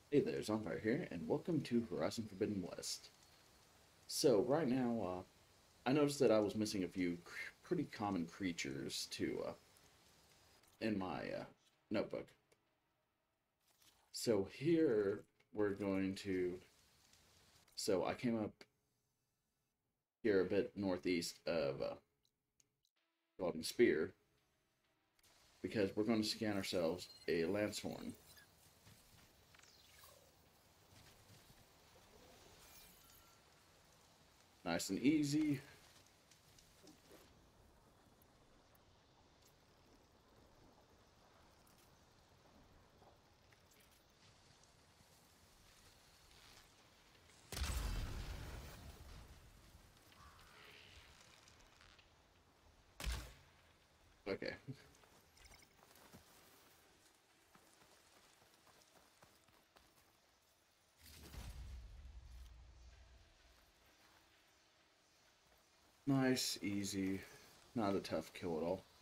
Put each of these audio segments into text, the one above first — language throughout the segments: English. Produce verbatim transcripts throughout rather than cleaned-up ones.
Hey there, Zonfire here, and welcome to Horizon Forbidden West. So, right now, uh, I noticed that I was missing a few cr pretty common creatures to uh, in my uh, notebook. So here we're going to. So I came up here a bit northeast of uh, Golden Spear because we're going to scan ourselves a Lancehorn. Nice and easy. Okay. Nice, easy, not a tough kill at all.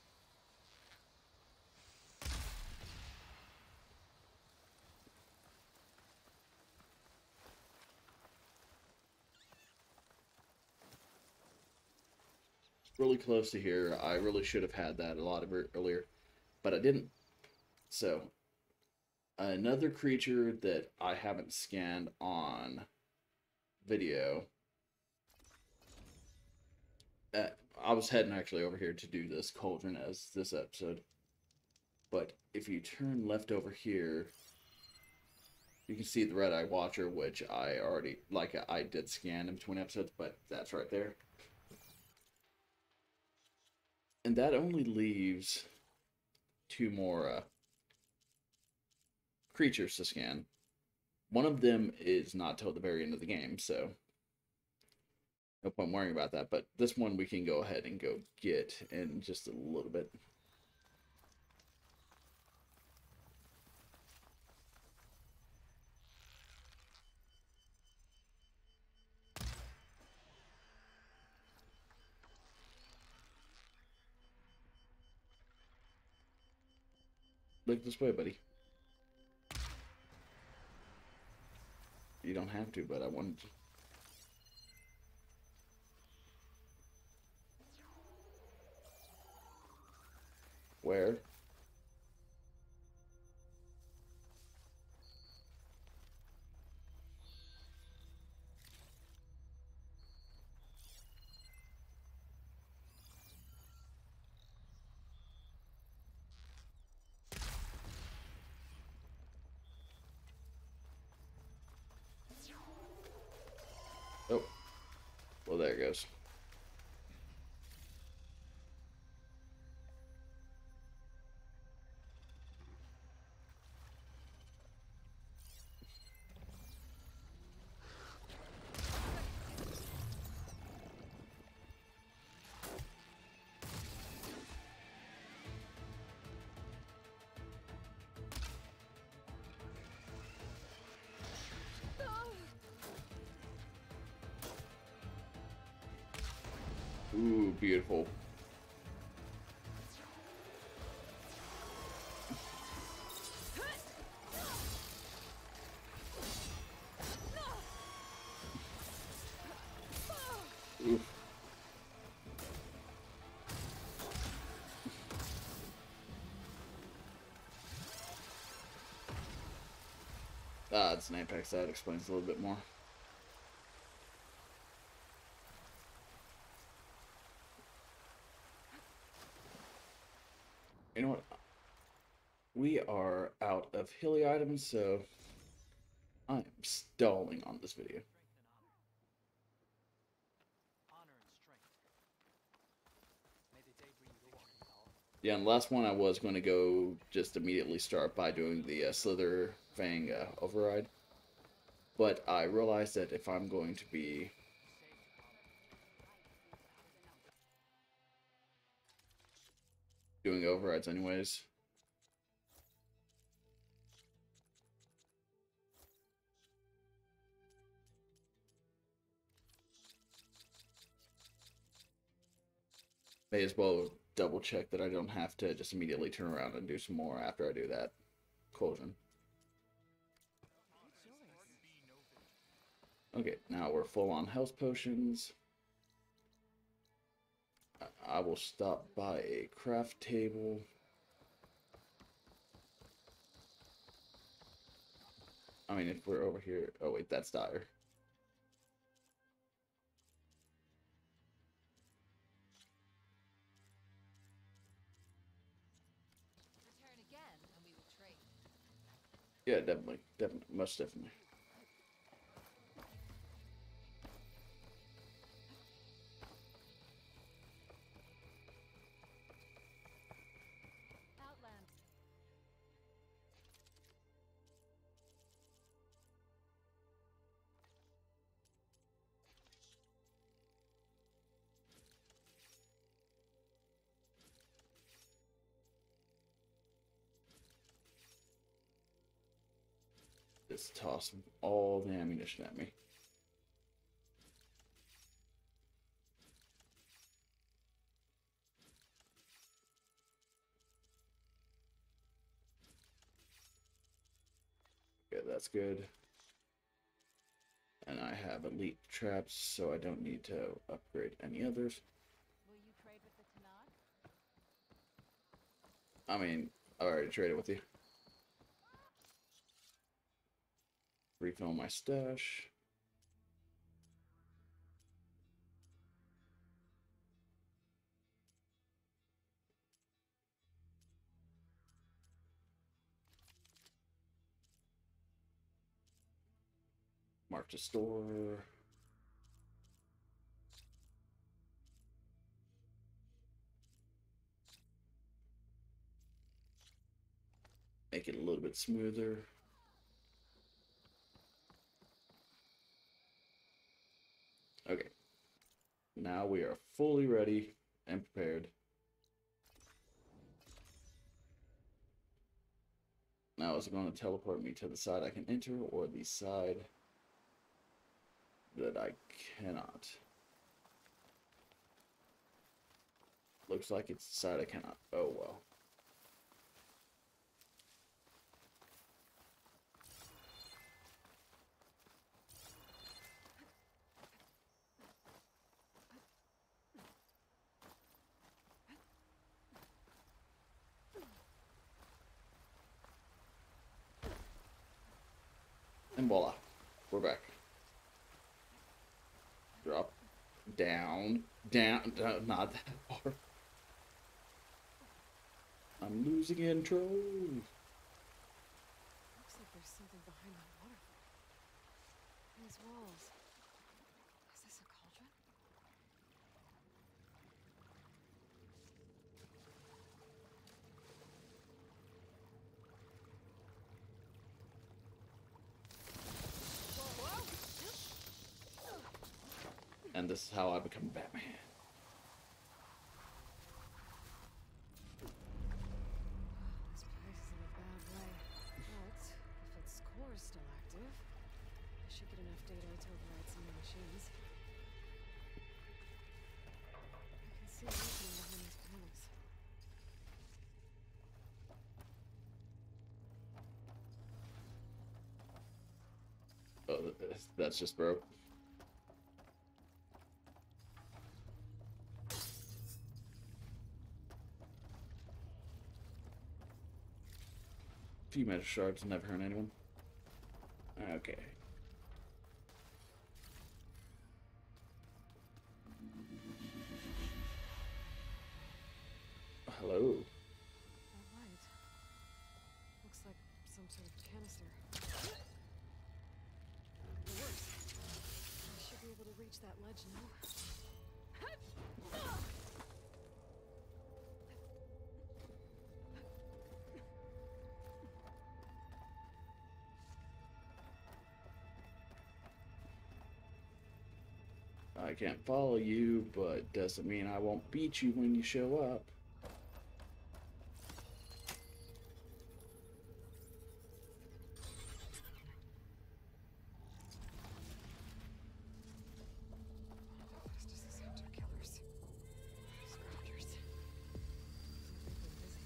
Really close to here. I really should have had that a lot of earlier, but I didn't. So, another creature that I haven't scanned on video. Uh, I was heading actually over here to do this cauldron as this episode. But if you turn left over here, you can see the Red Eye Watcher, which I already, like, I did scan in between episodes, but that's right there. And that only leaves two more uh, creatures to scan. One of them is not till the very end of the game, so no point worrying about that. But this one we can go ahead and go get in just a little bit. Look this way, buddy. You don't have to, but I wanted to. Where? Oh, well, there it goes. Ooh, beautiful. Oof. Ah, it's an Apex. That explains a little bit more. You know what? We are out of hilly items, so I am stalling on this video. Yeah, and the last one I was going to go just immediately start by doing the uh, Slither Fang uh, override. But I realized that if I'm going to be doing overrides anyways, may as well double check that I don't have to just immediately turn around and do some more after I do that cauldron. Okay, now we're full on health potions. I will stop by a craft table. I mean, if we're over here... Oh, wait, that's dire. Return again, and we will trade. Yeah, definitely. Definitely. Most definitely. Outland. Just toss all the ammunition at me. Okay, that's good. And I have elite traps, so I don't need to upgrade any others. Will you trade with the Tanakh? I mean, I already traded with you. Refill my stash. Mark to store. Make it a little bit smoother. Okay. Now we are fully ready and prepared. Now is it going to teleport me to the side I can enter or the side that I cannot? Looks like it's the side I cannot. Oh well. And voila, we're back. Drop, down, down, down, not that far. I'm losing control. Looks like there's something behind that waterfall. These walls. Is this a cauldron? And this is how I become Batman. This place is in a bad way. But if its core is still active, I should get enough data to override some of the machines. I can see an opening behind these panels. Oh, that's just broke. Few metal shards never hurt anyone. Okay. Hello. That light. Looks like some sort of canister. Or worse. I should be able to reach that ledge now. I can't follow you, but doesn't mean I won't beat you when you show up. It's just these hunter killers. Scroungers. Looks like they've been busy.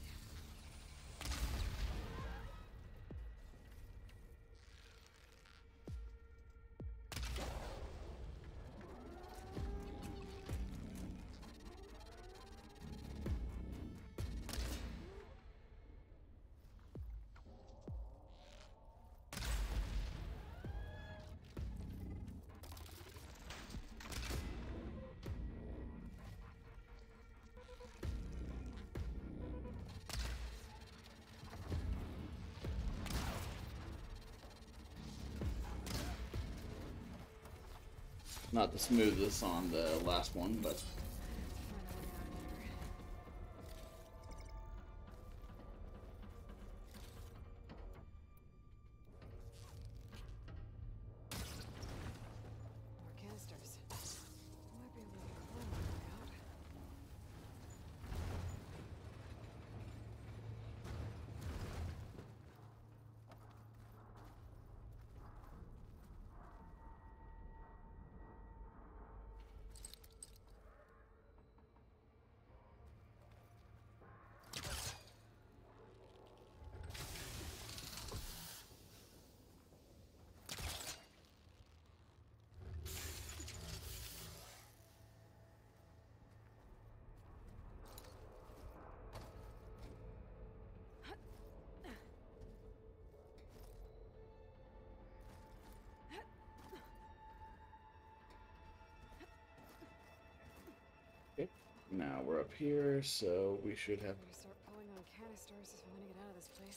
Not the smoothest on the last one, but more canisters. Might be able to climb my way out. now we're up here, so we should have. Better start pulling on canisters if I'm gonna get out of this place.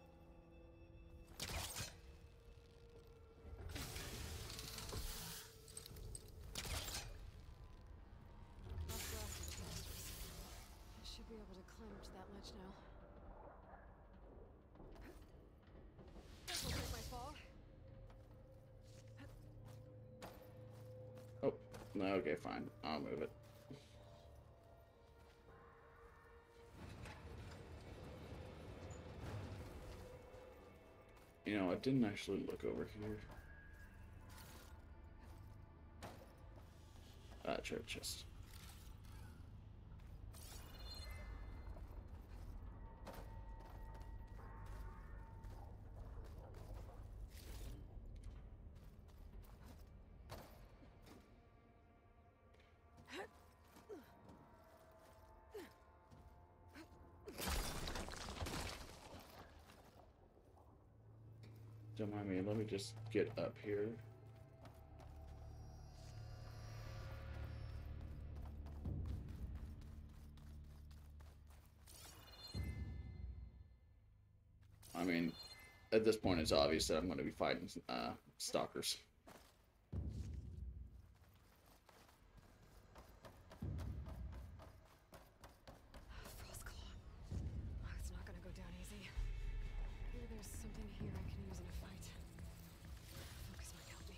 I've blasted the canisters. I should be able to climb up to that ledge now. This will take my fall. Oh, no, okay, fine. I'll move it. You know, I didn't actually look over here. Ah, treasure chest. Don't mind me, let me just get up here. I mean, at this point it's obvious that I'm going to be fighting uh, stalkers. Frost Claw. Oh, it's not gonna go down easy. Maybe there's something here I can use in a fight. Focus might help me.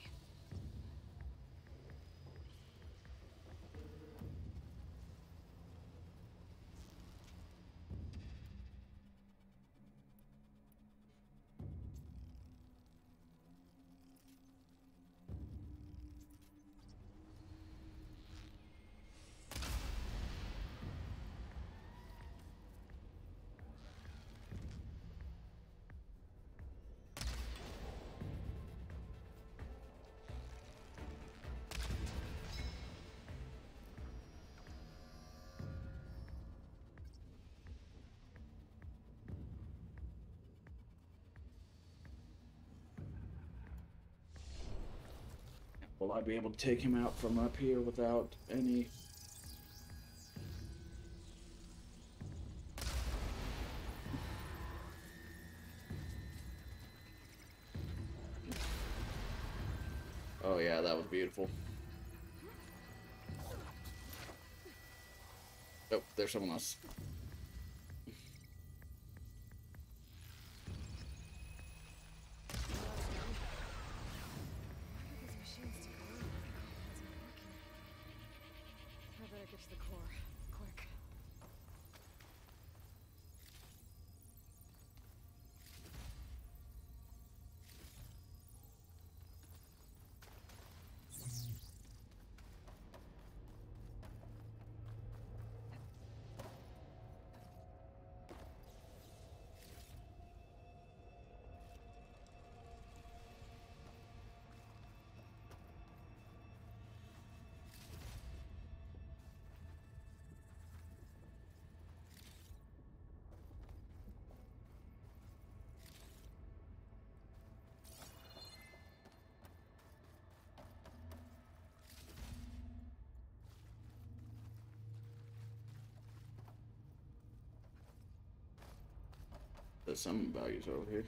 Will I be able to take him out from up here without any... Oh yeah, that was beautiful. Oh, there's someone else. Get to the core, quick. There's some values over here.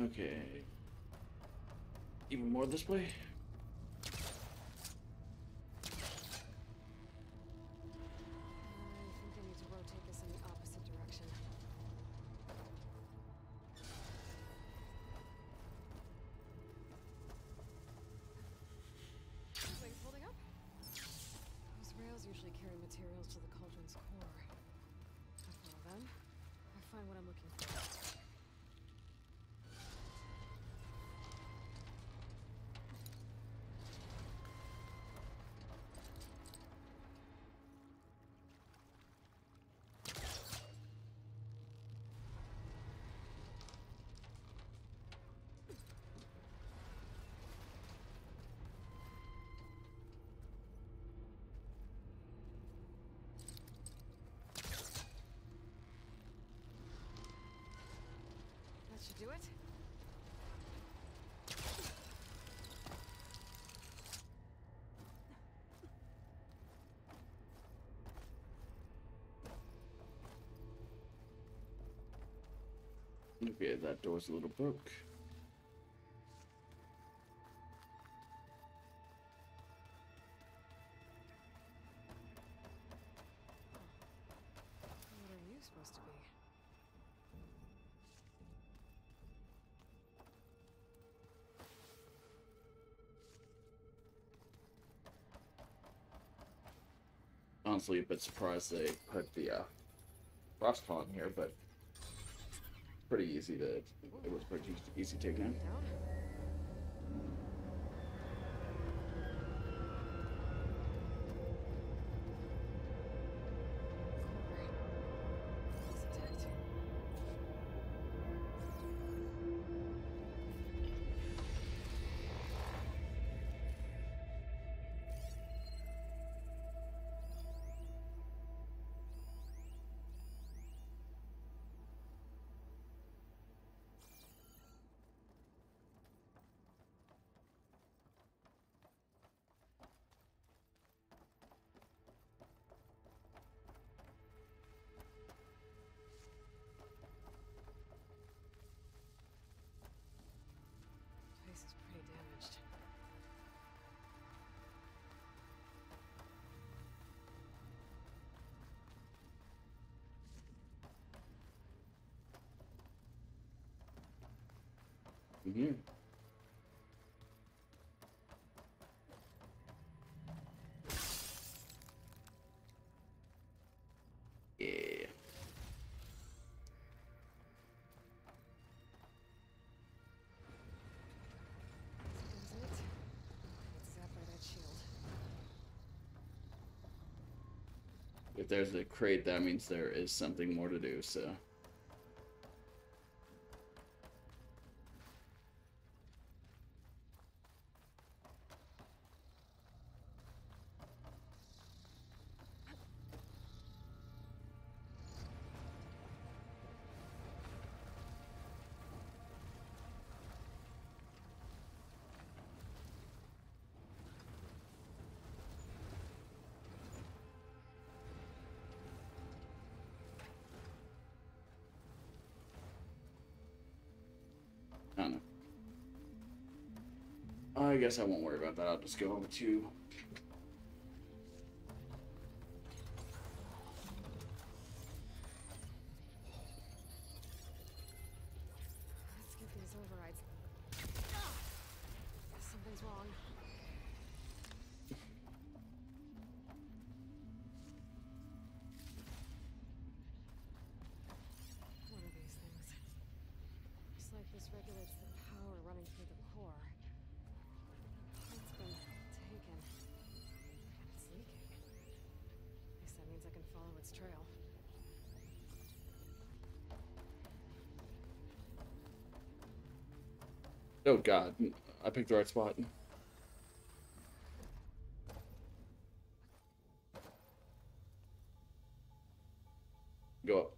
Okay. Even more this way? I think I need to rotate this in the opposite direction. Things holding up? Those rails usually carry materials to the cauldron's core. I follow them. I find what I'm looking for. That should do it. Okay, that door's a little broke. What are you supposed to be? Honestly, a bit surprised they put the uh, frost claw in here, but pretty easy to. It was pretty easy to take down. Down? Core. It's intact. Place is pretty damaged. In here. Yeah. Is it? It's zapped by that shield. If there's a crate, that means there is something more to do, so. I don't know. I guess I won't worry about that. I'll just go over to. Let's get these overrides. Something's wrong. What are these things? Looks like this regulates the power running through the core. It's been taken. And it's leaking. At least that means I can follow its trail. Oh god, I picked the right spot. Go up.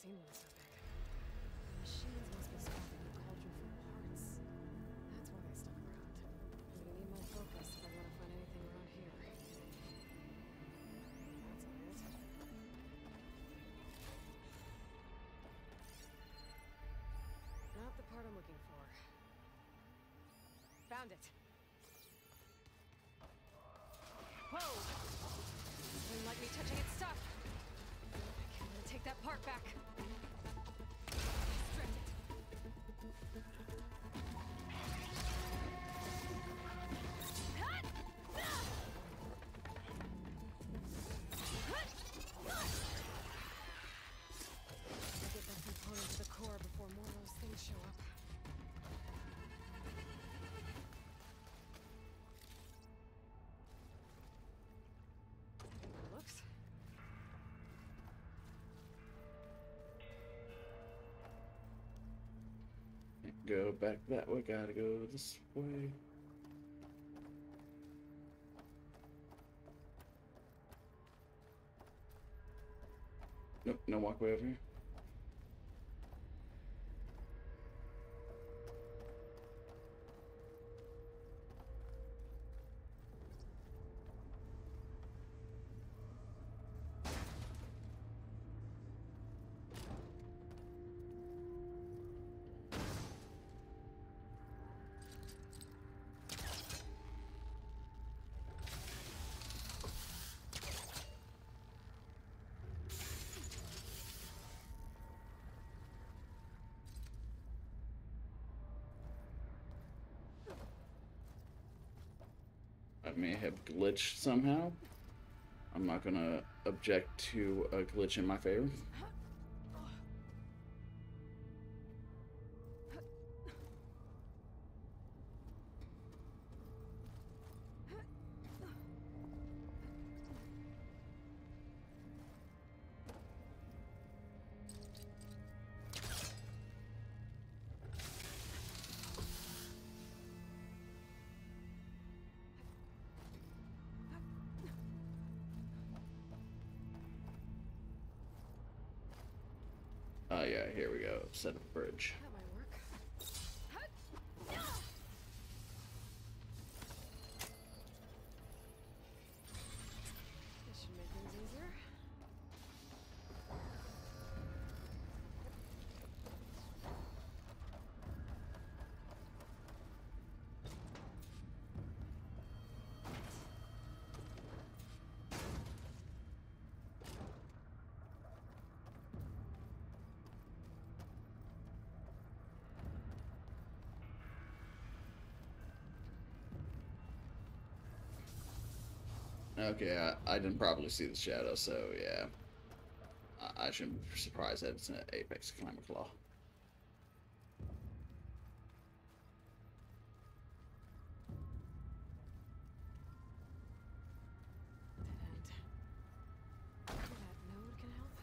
seen one so big. The machines must be scrapping the cauldron for parts. That's why they stuck around. I'm gonna need more focus if I want to find anything around here. That's not it. Not the part I'm looking for. Found it. Whoa! Didn't like me touching its stuff. I'm gonna take that part back. Extract it. I'll get that component to the core before more of those things show up. Looks. Can't go back that way, gotta go this way. Nope, no walkway over here. I may have glitched somehow. I'm not gonna object to a glitch in my favor. Oh yeah, here we go. Set up a bridge. That might work. This should make things easier. Okay, I, I didn't probably see the shadow, so yeah. I, I shouldn't be surprised that it's an Apex Climber Claw. Dead end. Maybe that node can help?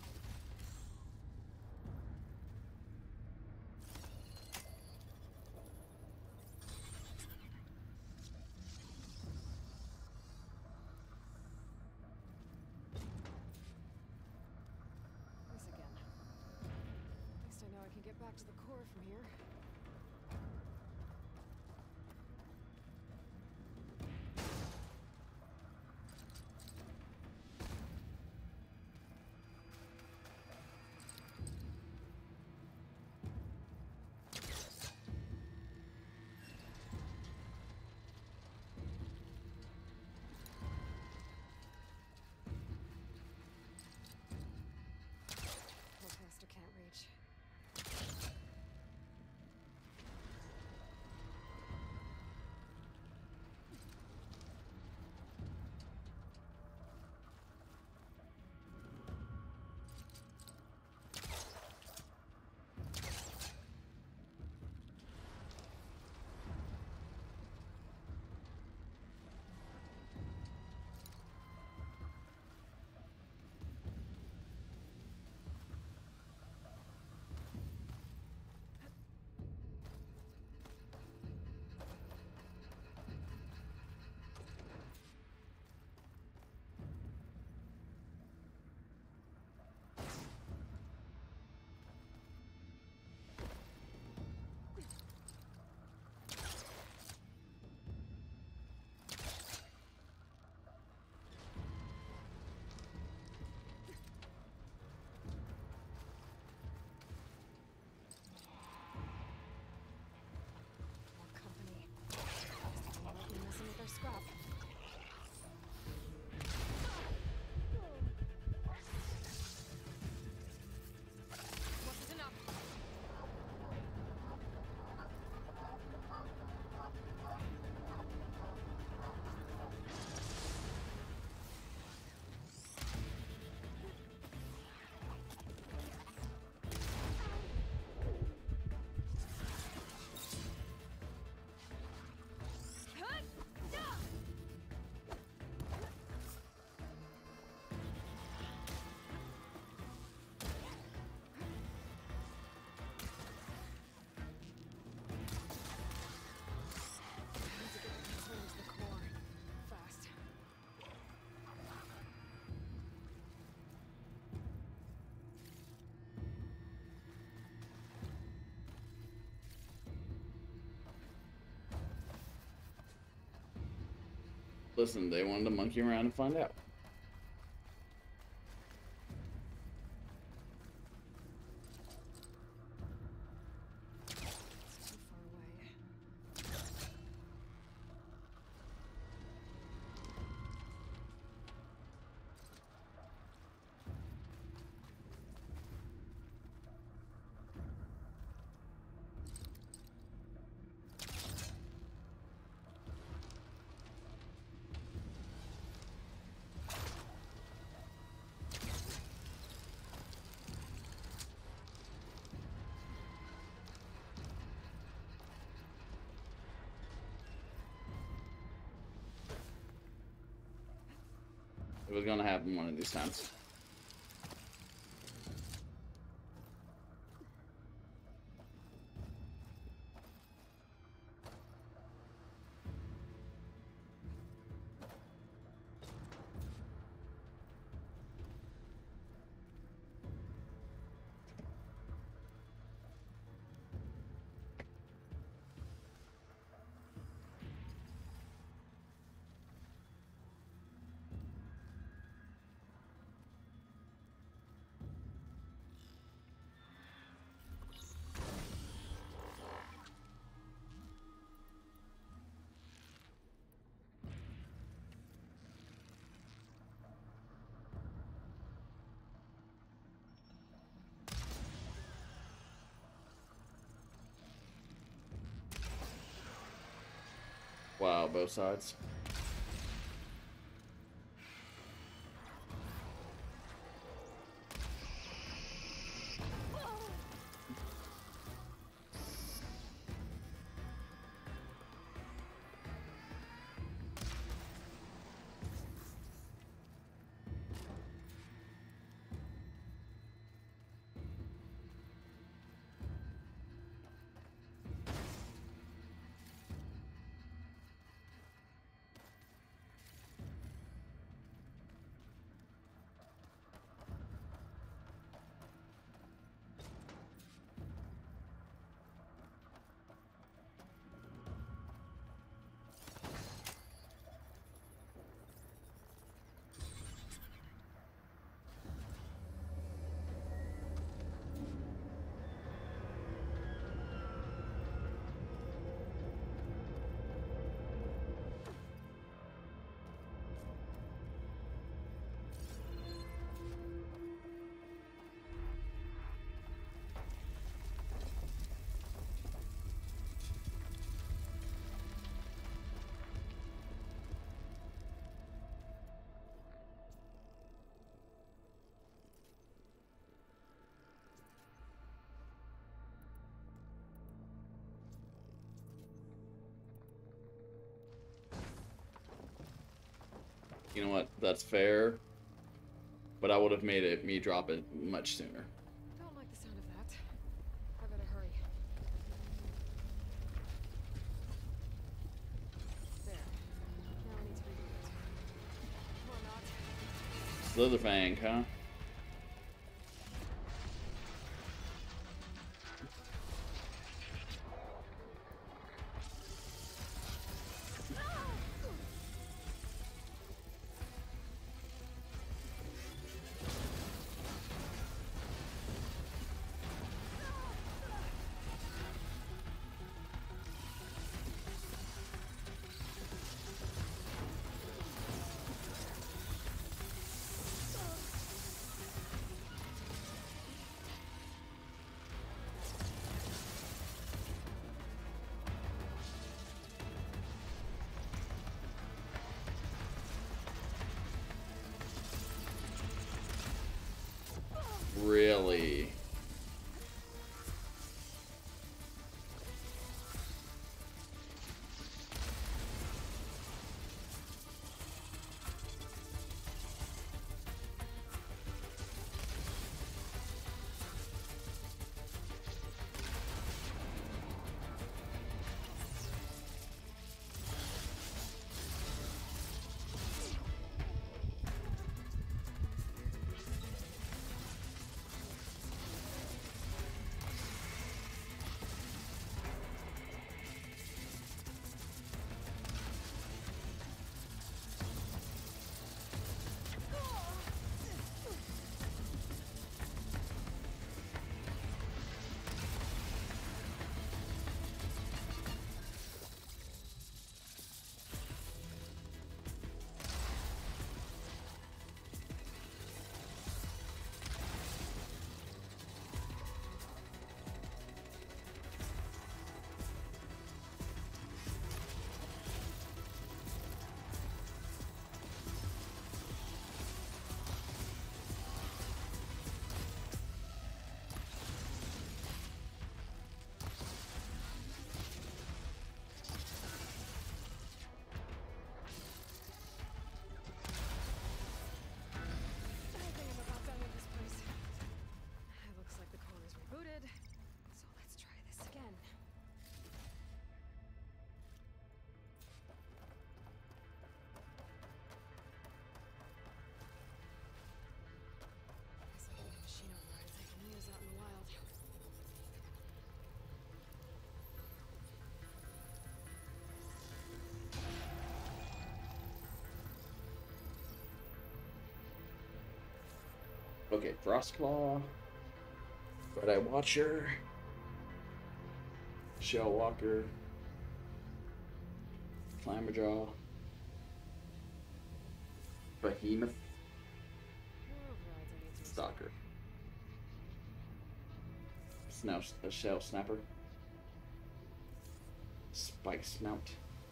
This again. At least I know I can get back to the core from here. Poor Caster can't reach. Listen, they wanted to monkey around and find out. It's too far away. It was gonna happen one of these times. Wow, both sides. You know what? That's fair. But I would have made it me drop it much sooner. Don't like the sound of that. I better hurry. There. Now I need to reload it. Or not. Slitherfang, huh? Okay, Frostclaw, Red Eye Watcher, Shell Walker, Clamorjaw, Behemoth, More overrides I need to restore. Stalker, Snow, uh, Shell Snapper, Spike Snout,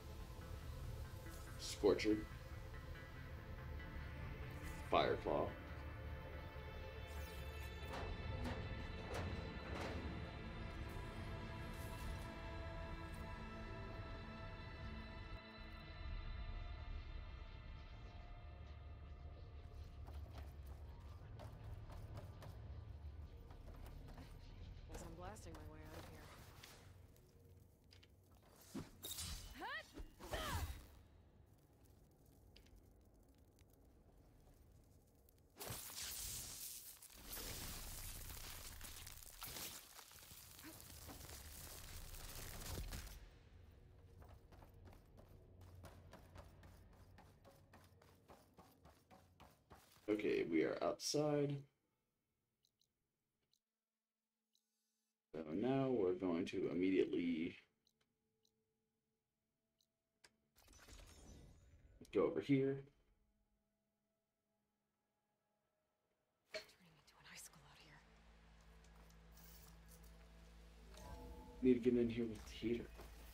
Scorcher, Fireclaw, Guess I'm blasting my way out of here. Okay, we are outside. So now we're going to immediately go over here. Turning into an icicle out here. Need to get in here with the heater.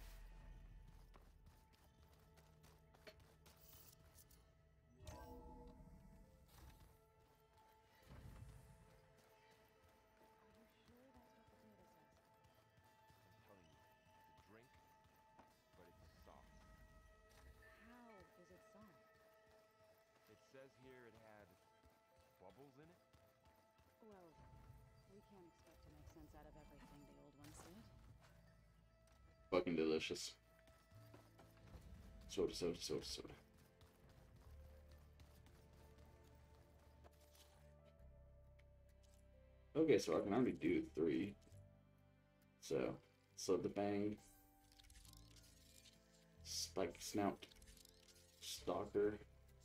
I'm telling you, it's a drink, but it's soft. How is it soft? It says here it had bubbles in it. Well, we can't expect to make sense out of everything the old one said. Fucking delicious. Soda, soda, soda, soda. Okay, so I can already do three. So, Slip the Bang, Spike Snout, Stalker,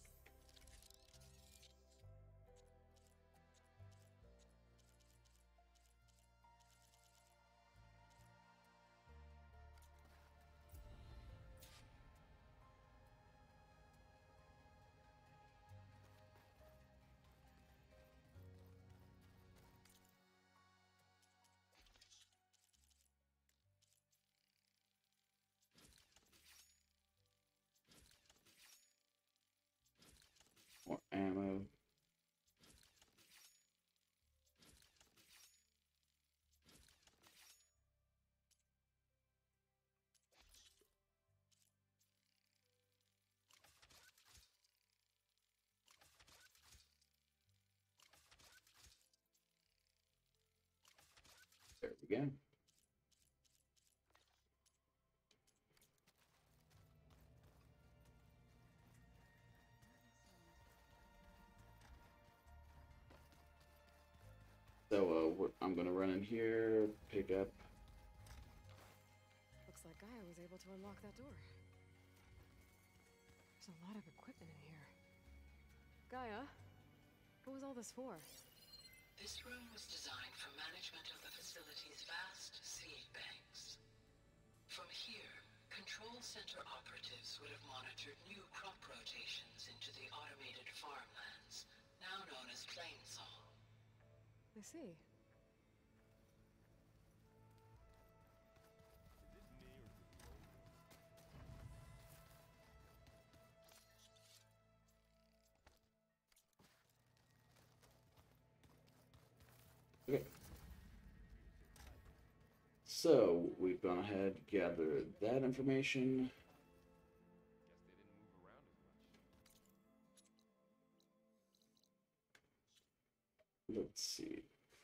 more ammo. There we go. So uh, we're, I'm gonna run in here, pick up. Looks like Gaia was able to unlock that door. There's a lot of equipment in here. Gaia, what was all this for? This room was designed for management of the facility's vast seed banks. From here, control center operatives would have monitored new crop rotations into the automated farmlands, now known as Plainsall. I see. Is it me or is it low? Okay. So we've gone ahead, gathered that information. Guess they didn't move around as much. Let's see.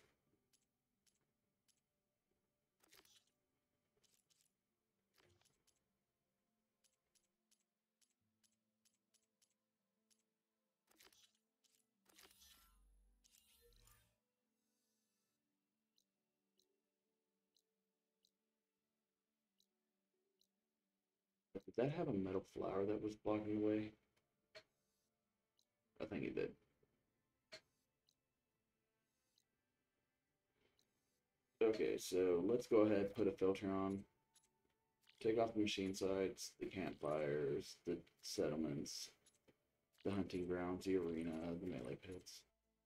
Did that have a metal flower that was blocking the way? I think it did. Okay, so let's go ahead, put a filter on. Take off the machine sites, the campfires, the settlements, the hunting grounds, the arena, the melee pits.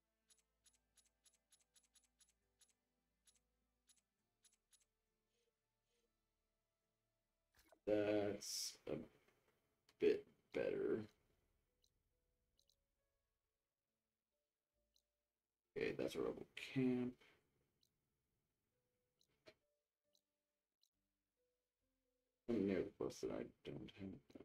That's a bit better. Okay, that's a rebel camp. I'm near the bus that I don't have.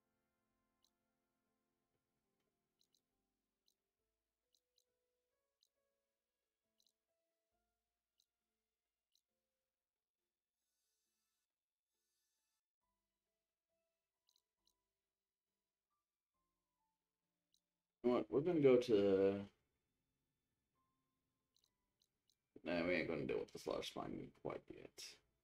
You know what? We're gonna go to. No, we ain't gonna deal with the slaughter spine quite yet.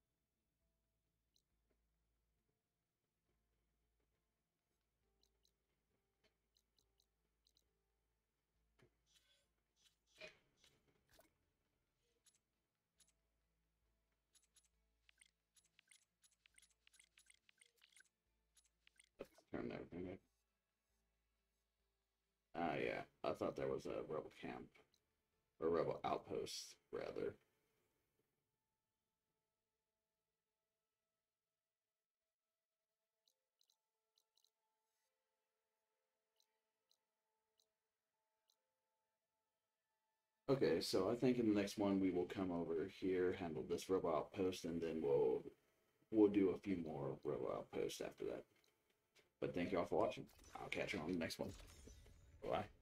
Let's turn everything up. Ah, uh, yeah. I thought there was a rebel camp. Or rebel outpost, rather. Okay, so I think in the next one we will come over here, handle this rebel outpost, and then we'll we'll do a few more rebel outposts after that. But thank you all for watching. I'll catch you on the next one. Bye.